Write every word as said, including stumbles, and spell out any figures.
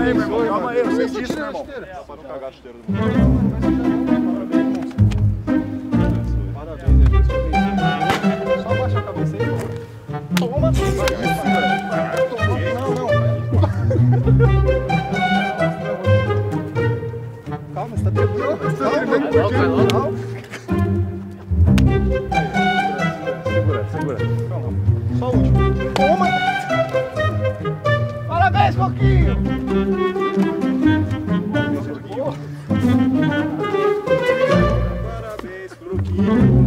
aí, meu irmão. Calma aí, eu sei disso, meu irmão. Pra não cagar a chuteira do mundo. Parabéns, parabéns. Só abaixa a cabeça aí, irmão. Toma! Não, não. Calma, você tá tremendo. Você tá tremendo por quê? Segura, segura. Calma. Só o último. Toma! Parabéns, Coquinho! Parabéns, Coquinho!